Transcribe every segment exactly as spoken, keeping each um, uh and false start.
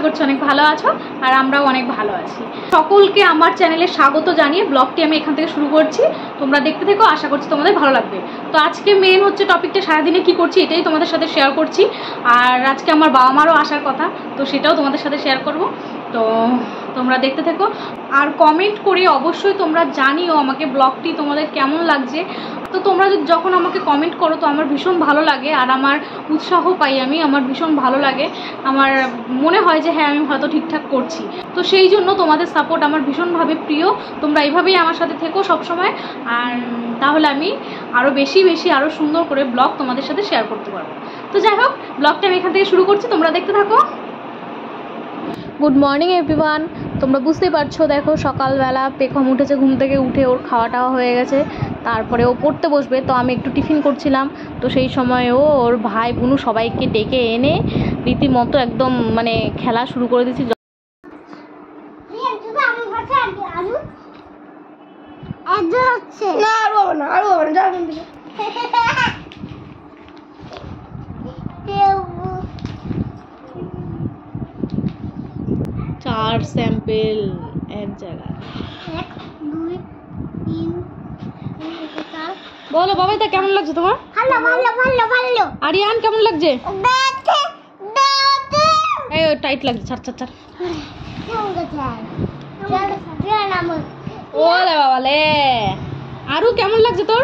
করছি অনেক ভালো আছো আর আমরাও অনেক ভালো আছি। সকলকে আমার চ্যানেলে স্বাগত জানিয়ে ব্লগটি আমি এখান থেকে শুরু করছি। তোমরা দেখতে থেকো, আশা করছি তোমাদের ভালো লাগবে। তো আজকে মেন হচ্ছে টপিকটা সারাদিনে কি করছি এটাই তোমাদের সাথে শেয়ার করছি। আর আজকে আমার বাবা মারও আসার কথা, তো সেটাও তোমাদের সাথে শেয়ার করব। তো তোমরা দেখতে থেকো আর কমেন্ট করে অবশ্যই তোমরা জানিও আমাকে ব্লগটি তোমাদের কেমন লাগছে। তো তোমরা যখন আমাকে কমেন্ট করো তো আমার ভীষণ ভালো লাগে আর আমার উৎসাহ পাই আমি, আমার ভীষণ ভালো লাগে। আমার মনে হয় যে হ্যাঁ আমি হয়তো ঠিকঠাক করছি। তো সেই জন্য তোমাদের সাপোর্ট আমার ভীষণভাবে প্রিয়। তোমরা এইভাবেই আমার সাথে থেকো সবসময়, আর তাহলে আমি আরও বেশি বেশি আরও সুন্দর করে ব্লগ তোমাদের সাথে শেয়ার করতে পারবো। তো যাই হোক, ব্লগটা আমি এখান থেকে শুরু করছি, তোমরা দেখতে থাকো। Good morning everyone. তোমরা বুঝতেই পারছো, দেখো সকালবেলা পেখম উঠেছে, ঘুম থেকে উঠে ওর খাওয়া টাওয়া হয়ে গেছে, তারপরে ও পড়তে বসবে। তো আমি একটু টিফিন করছিলাম, তো সেই সময় ও ওর ভাই বোনু সবাইকে ডেকে এনে রীতিমতো একদম মানে খেলা শুরু করে দিয়েছি। চার স্যাম্পেল এক জায়গায়। বলো বাবা, তা কেমন লাগছে তোমার? ভালো ভালো ভালো ভালো। আরিয়ান কেমন লাগছে? এই টাইট লাগছে, ছাড় ছাড় ছাড়। ওলে বাবা লে। আরু কেমন লাগছে তোর?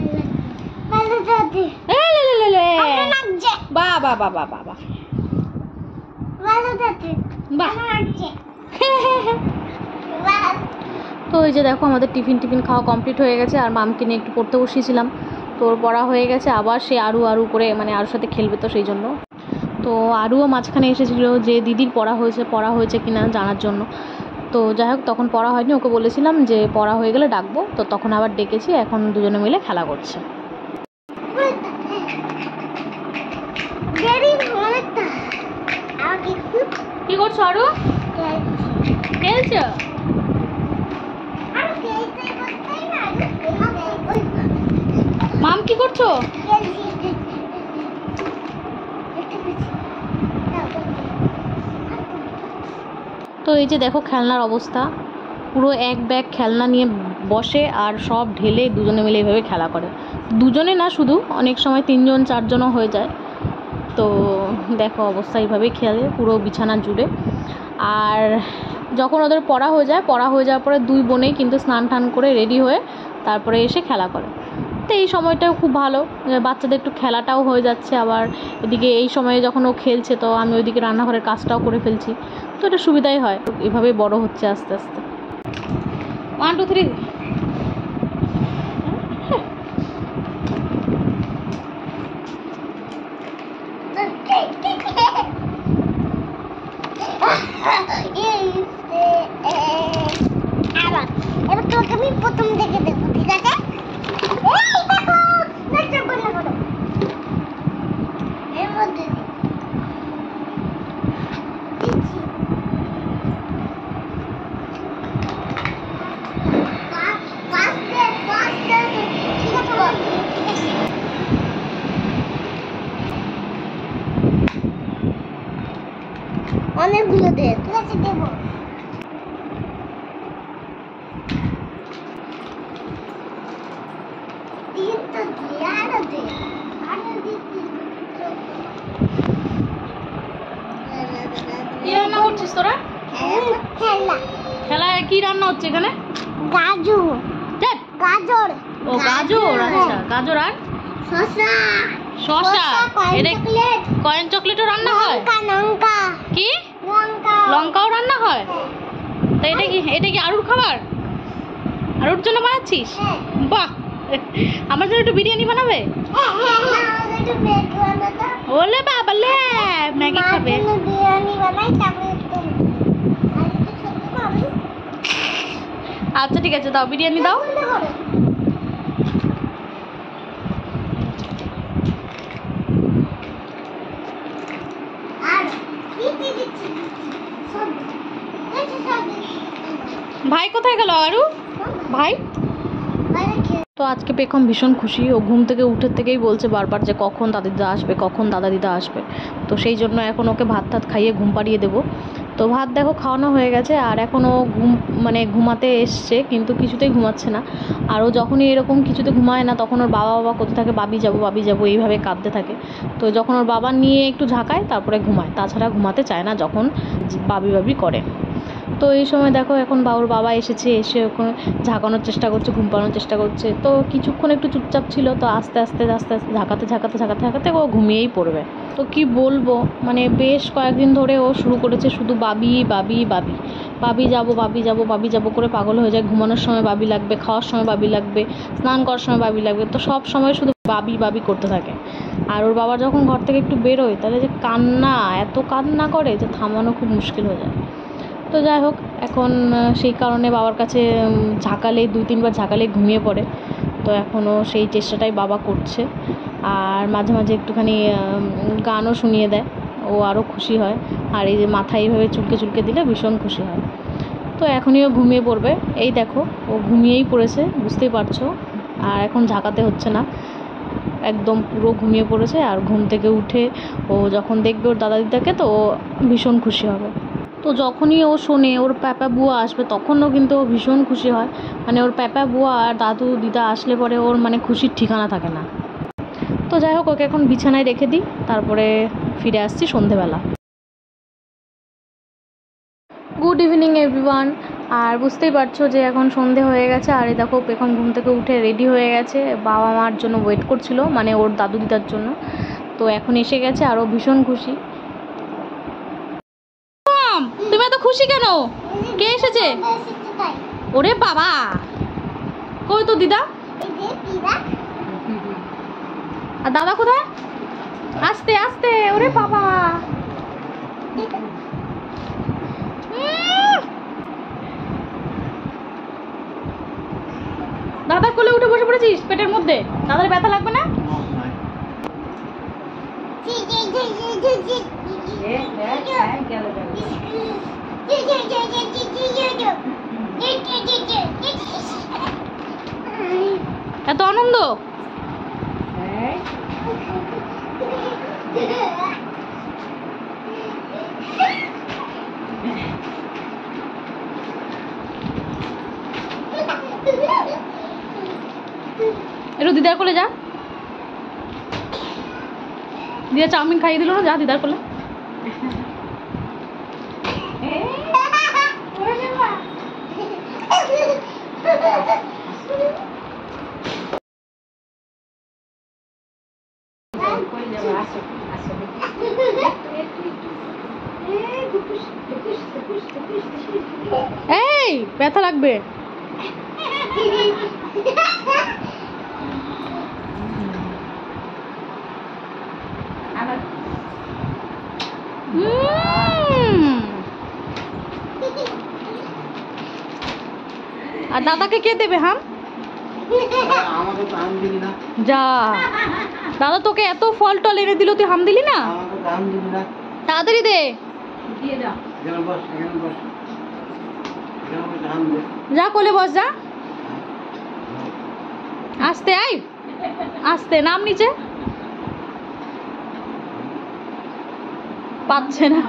বাবা বাবা বাবা তো ওই যে দেখো আমাদের টিফিন টিফিন খাওয়া কমপ্লিট হয়ে গেছে আর মামকে নিয়ে একটু পড়তে বসিয়েছিলাম। তোর পড়া হয়ে গেছে, আবার সে আরু আরু করে মানে আরুর সাথে খেলবে, তো সেই জন্য। তো আরুও মাঝখানে এসেছিলো যে দিদির পড়া হয়েছে পড়া হয়েছে কিনা জানার জন্য। তো যাই হোক, তখন পড়া হয়নি, ওকে বলেছিলাম যে পড়া হয়ে গেলে ডাকবো, তো তখন আবার ডেকেছি। এখন দুজনে মিলে খেলা করছে। কি করছো আরু? খেলছো? মাম কি করছো? তো এই যে দেখো খেলনার অবস্থা, পুরো এক ব্যাগ খেলনা নিয়ে বসে আর সব ঢেলে দুজনে মিলে এইভাবে খেলা করে। দুজনে না, শুধু অনেক সময় তিনজন চারজনও হয়ে যায়। তো দেখো অবস্থা এইভাবেই খেলে পুরো বিছানা জুড়ে। আর যখন ওদের পড়া হয়ে যায়, পড়া হয়ে যাওয়ার পরে দুই বোনেই কিন্তু স্নান টান করে রেডি হয়ে তারপরে এসে খেলা করে। তো এই সময়টাও খুব ভালো, বাচ্চাদের একটু খেলাটাও হয়ে যাচ্ছে, আবার এদিকে এই সময়ে যখন ও খেলছে তো আমি ওইদিকে রান্নাঘরের কাজটাও করে ফেলছি। তো এটা সুবিধাই হয়, এভাবেই বড় হচ্ছে আস্তে আস্তে। One two three. এবার তোকে আমি প্রথম থেকে দেখবো, ঠিক আছে? এই দেখো, দেখো বলে বলো এর মধ্যে দিচ্ছি পাঁচ পাঁচ পাঁচ ঠিক আছে বল। অনেকগুলো দে, ঠিক আছে দেবো। কি রান্না করছিস তোরা? খেলায় কি রান্না হচ্ছে এখানে? গাজর। গাজর। ও গাজর, আচ্ছা গাজর আর শসা। শসা। Coin chocolate. কয়েন চকলেটও রান্না হয়? লঙ্কা লঙ্কা। কি? লঙ্কা। লঙ্কাও রান্না হয়? তো এটা কি এটা কি আরুর খাবার? আরুর জন্য বানাচ্ছিস? বাহ, আমার জন্য একটু বিরিয়ানি বানাবে? ওলে বাবা লে, ম্যাগি খাবে? বিরিয়ানি বানাই তারপরে। আচ্ছা ঠিক আছে, দাও বিরিয়ানি দাও। ভাই কোথায় গেল আরু? ভাই তো আজকে পেখম ভীষণ খুশি। ও ঘুম থেকে উঠে থেকেই বলছে বারবার যে কখন দাদা দিদা আসবে, কখন দাদা দিদা আসবে। তো সেই জন্য এখন ওকে ভাত টাত খাইয়ে ঘুম পাড়িয়ে দেবো। তো ভাত দেখো খাওয়ানো হয়ে গেছে, আর এখনও ঘুম মানে ঘুমাতে এসছে, কিন্তু কিছুতেই ঘুমাচ্ছে না। আর ও যখনই এরকম কিছুতে ঘুমায় না, তখন ওর বাবা বাবা করতে থাকে, বাবি যাবো বাবি যাবো এইভাবে কাঁদতে থাকে। তো যখন ওর বাবা নিয়ে একটু ঝাঁকায় তারপরে ঘুমায়, তাছাড়া ঘুমাতে চায় না যখন বাবি বাবি করে। তো এই সময় দেখো এখন বাবুর বাবা এসেছে, এসে ওখানে ঝাঁকানোর চেষ্টা করছে, ঘুম পাড়ানোর চেষ্টা করছে। তো কিছুক্ষণ একটু চুপচাপ ছিল, তো আস্তে আস্তে আস্তে আস্তে ঝাঁকাতে ঝাঁকাতে ঝাঁকাতে ঝাঁকাতে ও ঘুমিয়েই পড়বে। তো কি বলবো, মানে বেশ কয়েকদিন ধরে ও শুরু করেছে শুধু বাবি বাবি বাবি বাবি যাবো বাবি যাবো বাবি যাবো করে পাগল হয়ে যায়। ঘুমানোর সময় বাবি লাগবে, খাওয়ার সময় বাবি লাগবে, স্নান করার সময় বাবি লাগবে, তো সব সময় শুধু বাবি বাবি করতে থাকে। আর ওর বাবা যখন ঘর থেকে একটু বেরোয়, তাহলে যে কান্না, এত কান্না করে যে থামানো খুব মুশকিল হয়ে যায়। তো যাই হোক, এখন সেই কারণে বাবার কাছে ঝাঁকালে, দুই তিনবার ঝাঁকালে ঘুমিয়ে পড়ে। তো এখনও সেই চেষ্টাটাই বাবা করছে, আর মাঝে মাঝে একটুখানি গানও শুনিয়ে দেয়, ও আরও খুশি হয়। আর এই যে মাথায় এইভাবে চুলকে চুলকে দিলে ভীষণ খুশি হয়। তো এখনই ও ঘুমিয়ে পড়বে, এই দেখো ও ঘুমিয়েই পড়েছে, বুঝতেই পারছো। আর এখন ঝাঁকাতে হচ্ছে না, একদম পুরো ঘুমিয়ে পড়েছে। আর ঘুম থেকে উঠে ও যখন দেখবে ওর দাদা দিদাকে, তো ও ভীষণ খুশি হবে। তো যখনই ও শোনে ওর প্যাপা বুয়া আসবে, তখনও কিন্তু ও ভীষণ খুশি হয়। মানে ওর প্যাপা বুয়া আর দাদু দিদা আসলে পরে ওর মানে খুশির ঠিকানা থাকে না। তো যাই হোক, ওকে এখন বিছানায় রেখে দিই, তারপরে ফিরে আসছি সন্ধেবেলা। Good evening everyone. আর বুঝতেই পারছো যে এখন সন্ধে হয়ে গেছে, আর এই দেখো এখন ঘুম থেকে উঠে রেডি হয়ে গেছে, বাবা মার জন্য ওয়েট করছিল, মানে ওর দাদু দিদার জন্য। তো এখন এসে গেছে, আরও ভীষণ খুশি। তুমি এত খুশি কেন? কে এসেছে? ওরে বাবা, কই তো দিদা আর দাদা কোথায়? আস্তে আস্তে, ওরে বাবা। দাদা কোলে উঠে বসে পড়েছিস পেটের মধ্যে? দাদার ব্যথা লাগবে না? এত আনন্দ? একটু দিদার কোলে যা, দিদা চাউমিন খাইয়ে দিল না, যা দিদার কোলে। এই ব্যথা লাগবে। আর দাদাকে কে দেবে? হাম যা, দাদা তোকে এত ফল টল এনে দিল, তুই হাম দিলি না? তাড়াতাড়ি দে, যা কোলে বস, যা আস্তে, আই আস্তে, নাম নিচে, পাচ্ছে না।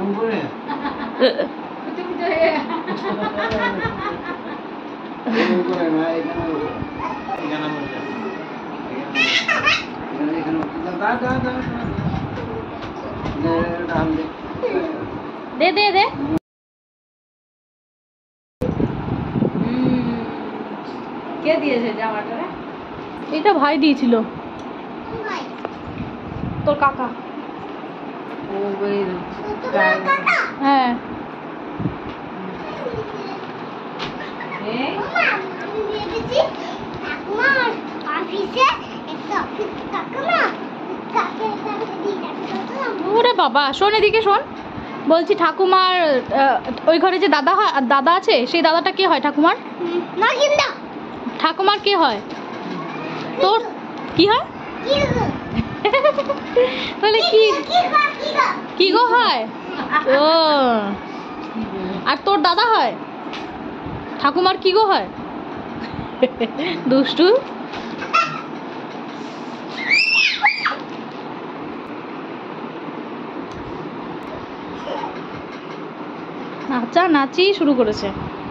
দে দে দে, কে দিয়েছে জামাটা? এটা ভাই দিয়েছিল, তোর কাকা। হ্যাঁ, ওরে বাবা, শোন এদিকে শোন, বলছি ঠাকুমার ওই ঘরে যে দাদা হয়, দাদা আছে, সেই দাদাটা কে হয় ঠাকুমার? ঠাকুমার কে হয়? তোর কি হয়? তাহলে কি কি গো হয়? ও, আর তোর দাদা হয়? ঠাকুমার কি গো হয়? দুষ্টু। আচ্ছা নাচি শুরু করেছে।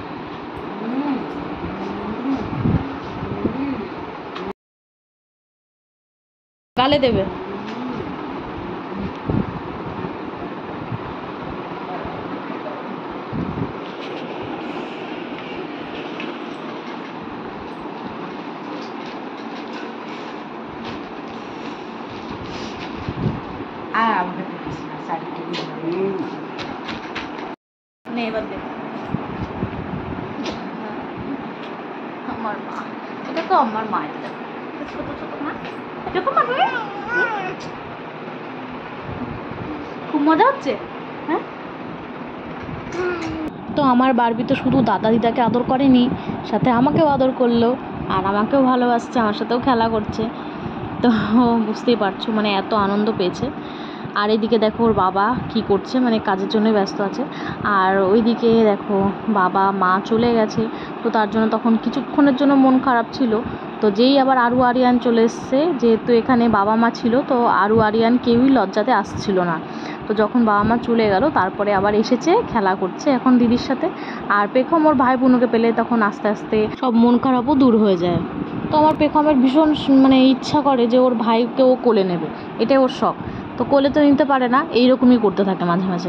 গালে দেবে। নে এবার দে। আমার মা, এটা তো আমার মা, এটা ছোট ছোট মা, এটা তো মা। খুব মজা হচ্ছে। হ্যাঁ, তো আমার বারবি তো শুধু দাদা দিদাকে আদর করেনি, সাথে আমাকেও আদর করলো, আর আমাকেও ভালোবাসছে, আমার সাথেও খেলা করছে। তো বুঝতেই পারছো মানে এত আনন্দ পেয়েছে। আর এদিকে দেখো ওর বাবা কি করছে, মানে কাজের জন্য ব্যস্ত আছে। আর ওইদিকে দেখো বাবা মা চলে গেছে, তো তার জন্য তখন কিছুক্ষণের জন্য মন খারাপ ছিল। তো যেই আবার আরু আরিয়ান চলে এসছে, যেহেতু এখানে বাবা মা ছিল, তো আরু আরিয়ান কেউই লজ্জাতে আসছিল না। তো যখন বাবা মা চলে গেল তারপরে আবার এসেছে, খেলা করছে এখন দিদির সাথে। আর পেখম ওর ভাই বোনকে পেলে তখন আস্তে আস্তে সব মন খারাপও দূর হয়ে যায়। তো আমার পেখমের ভীষণ মানে ইচ্ছা করে যে ওর ভাইকে ও কোলে নেবে, এটাই ওর শখ। তো কোলে তো নিতে পারে না, এইরকমই করতে থাকে মাঝে মাঝে।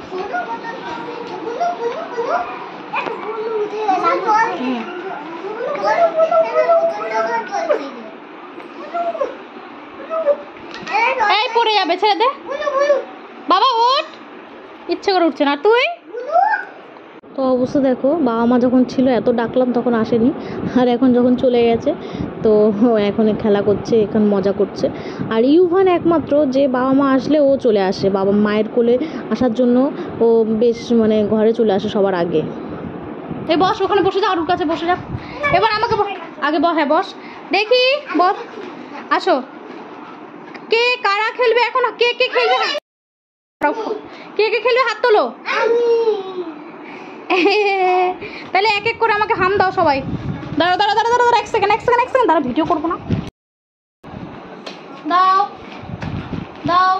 এই পড়ে যাবে, ছেড়ে দে বাবা, ওঠ। ইচ্ছে করে উঠছে না। তুই তো অবশ্য দেখো বাবা মা যখন ছিল এত ডাকলাম তখন আসেনি, আর এখন যখন চলে গেছে তো এখন খেলা করছে, এখন মজা করছে। আর ইউভান একমাত্র যে বাবা মা আসলে ও চলে আসে, বাবা মায়ের কোলে আসার জন্য ও বেশ মানে ঘরে চলে আসে সবার আগে। এই বস, ওখানে বসে যা, আরুর কাছে বসে যা। এবার আমাকে আগে বস। হ্যাঁ বস, দেখি বস। আসো, কে কারা খেলবে এখন? কে কে খেলবে? কে কে খেলবে হাত তোলো। তাহলে এক এক করে আমাকে হাম দাও সবাই। দাঁড়াও দাঁড়াও দাঁড়াও দাঁড়াও, এক সেকেন্ড এক সেকেন্ড এক সেকেন্ড দাঁড়া, ভিডিও করবো না। দাও দাও।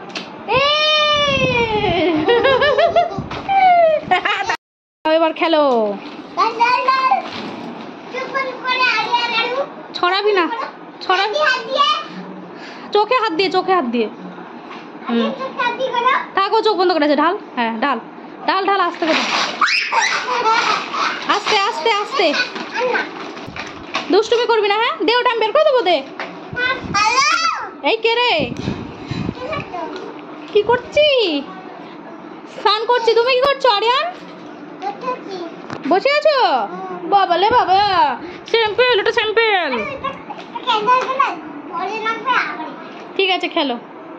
এবার খেলো। ছড়াবি না, ছড়াবি। চোখে হাত দিয়ে, চোখে হাত দিয়ে। থাকো, চোখ বন্ধ করেছে। ঢাল, হ্যাঁ ঢাল ঢাল ঢাল, আস্তে করে, আস্তে আস্তে আস্তে। দুষ্টুমি করবি না, হ্যাঁ? দে ওটা আমি বের করে দেবো, দে। এই কে রে? কি করছি? স্নান করছি। তুমি কি করছো আরিয়ান? বসে আছো? বাবা লে বাবা, স্যাম্পেল, ওটা স্যাম্পেল। ঠিক আছে খেলো।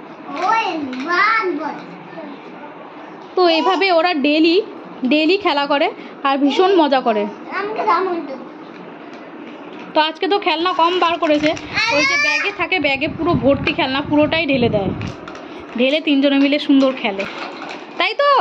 তো এইভাবে ওরা ডেলি ডেলি খেলা করে আর ভীষণ মজা করে। তো আজকে তো খেলনা কম বার করেছে, ওই যে ব্যাগে থাকে, ব্যাগে পুরো ভর্তি খেলনা, পুরোটাই ঢেলে দেয়। ঢেলে তিনজনে মিলে সুন্দর খেলে, তাই তো?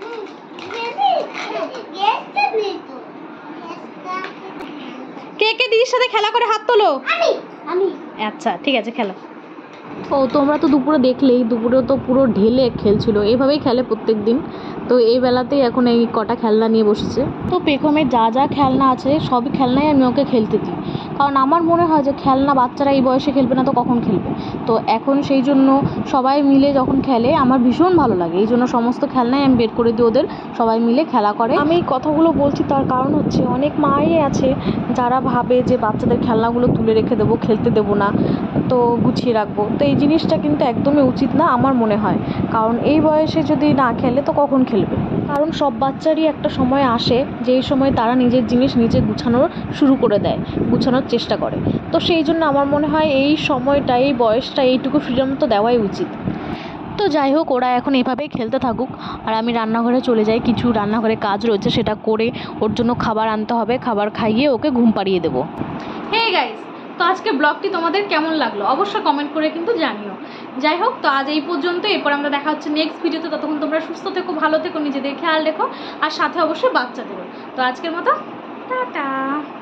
কে কে দিদির সাথে খেলা করে হাত তোলো। আচ্ছা ঠিক আছে, খেলো। ও তোমরা তো দুপুরে দেখলেই, দুপুরে তো পুরো ঢেলে খেলছিল, এইভাবেই খেলে প্রত্যেক দিন। তো এই বেলাতেই এখন এই কটা খেলনা নিয়ে বসেছে। তো পেখমের যা যা খেলনা আছে সবই খেলনাই আমি ওকে খেলতে দিই, কারণ আমার মনে হয় যে খেলনা বাচ্চারা এই বয়সে খেলবে না তো কখন খেলবে। তো এখন সেই জন্য সবাই মিলে যখন খেলে আমার ভীষণ ভালো লাগে, এই জন্য সমস্ত খেলনাই আমি বের করে দিই ওদের, সবাই মিলে খেলা করে। আমি এই কথাগুলো বলছি তার কারণ হচ্ছে অনেক মাই আছে যারা ভাবে যে বাচ্চাদের খেলনাগুলো তুলে রেখে দেবো, খেলতে দেবো না, তো গুছিয়ে রাখবো। তো এই জিনিসটা কিন্তু একদমই উচিত না আমার মনে হয়, কারণ এই বয়সে যদি না খেলে তো কখন খেলবে? কারণ সব বাচ্চারই একটা সময় আসে যেই সময় তারা নিজের জিনিস নিজে গুছানোর শুরু করে দেয়, গুছানোর চেষ্টা করে। তো সেই জন্য আমার মনে হয় এই সময়টা, এই বয়সটা, এইটুকু ফ্রিডম তো দেওয়াই উচিত। তো যাই হোক, ওরা এখন এভাবেই খেলতে থাকুক, আর আমি রান্নাঘরে চলে যাই, কিছু রান্নাঘরে কাজ রয়েছে সেটা করে ওর জন্য খাবার আনতে হবে, খাবার খাইয়ে ওকে ঘুম পাড়িয়ে দেবো। হে গাইস, তো আজকে ব্লগটি তোমাদের কেমন লাগলো অবশ্যই কমেন্ট করে কিন্তু জানিও। যাই হোক, তো আজ এই পর্যন্ত, এরপর আমরা দেখা হচ্ছে নেক্সট ভিডিওতে। ততক্ষণ তোমরা সুস্থ থেকো, ভালো থেকো, নিজেদের খেয়াল রেখো, আর সাথে অবশ্যই বাচ্চাদেরও। তো আজকের মতো টাটা।